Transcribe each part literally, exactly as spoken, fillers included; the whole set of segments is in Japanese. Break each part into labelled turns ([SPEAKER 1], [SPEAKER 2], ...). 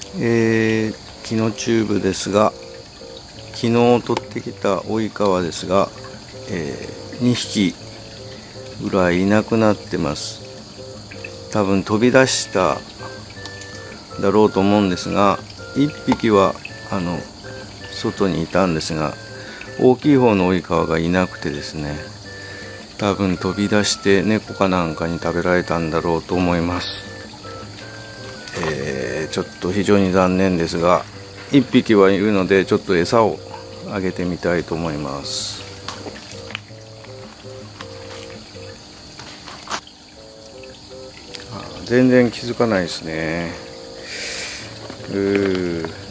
[SPEAKER 1] えー、キノチューブですが、昨日取ってきたオイカワですが、えー、にひきぐらいいなくなってます。多分飛び出しただろうと思うんですが、いっぴきはあの外にいたんですが、大きい方のオイカワがいなくてですね、多分飛び出して猫かなんかに食べられたんだろうと思います。えー、ちょっと非常に残念ですが、いっぴきはいるのでちょっと餌をあげてみたいと思います。あ、全然気づかないですね。うーちょ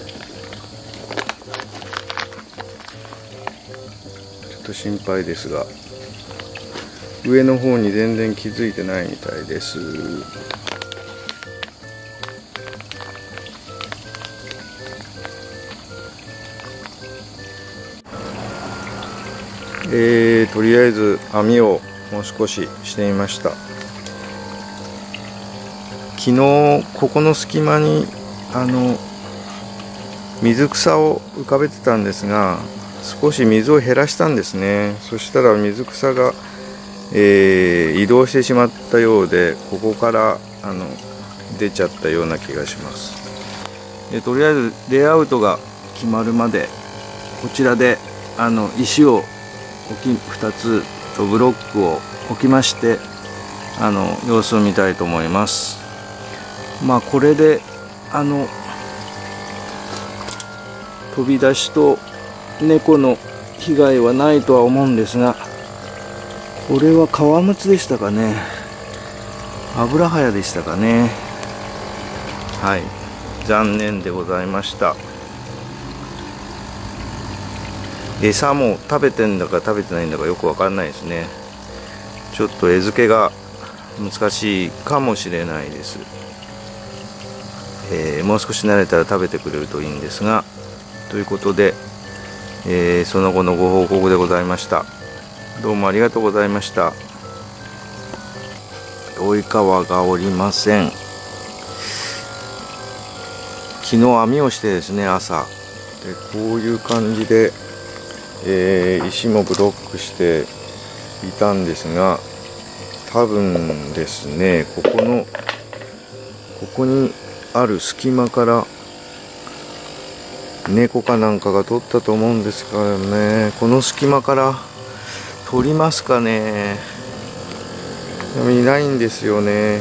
[SPEAKER 1] っと心配ですが、上の方に全然気づいてないみたいです。えー、とりあえず網をもう少ししてみました。昨日ここの隙間にあの水草を浮かべてたんですが、少し水を減らしたんですね。そしたら水草が、えー、移動してしまったようで、ここからあの出ちゃったような気がします。でとりあえずレイアウトが決まるまでこちらであの石を置きふたつとブロックを置きまして、あの様子を見たいと思います。まあこれであの飛び出しと猫の被害はないとは思うんですが、これはカワムツでしたかね、アブラハヤでしたかね。はい、残念でございました。餌も食べてんだか食べてないんだかよくわかんないですね。ちょっと餌付けが難しいかもしれないです。えー、もう少し慣れたら食べてくれるといいんですが、ということで、えー、その後のご報告でございました。どうもありがとうございました。オイカワがおりません。昨日網をしてですね、朝でこういう感じで、えー、石もブロックしていたんですが、多分ですね、ここのここにある隙間から猫かなんかが取ったと思うんですからね。この隙間から取りますかね。でもいないんですよね。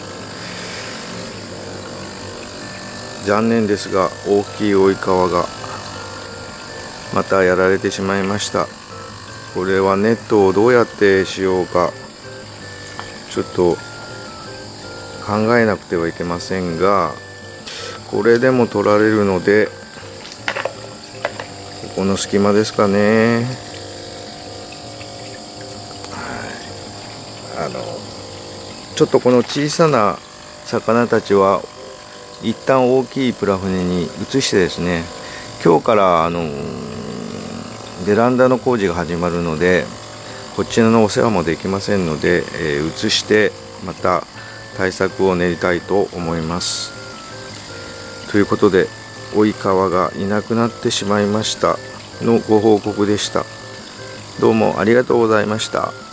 [SPEAKER 1] 残念ですが、大きいオイカワがまたやられてしまいました。これはネットをどうやってしようかちょっと考えなくてはいけませんが、これでも取られるので、ここの隙間ですかね。あのちょっとこの小さな魚たちは一旦大きいプラ船に移してですね、今日からあのベランダの工事が始まるので、こちらのお世話もできませんので、えー、移してまた対策を練りたいと思います。ということで、オイカワがいなくなってしまいましたのご報告でした。どうもありがとうございました。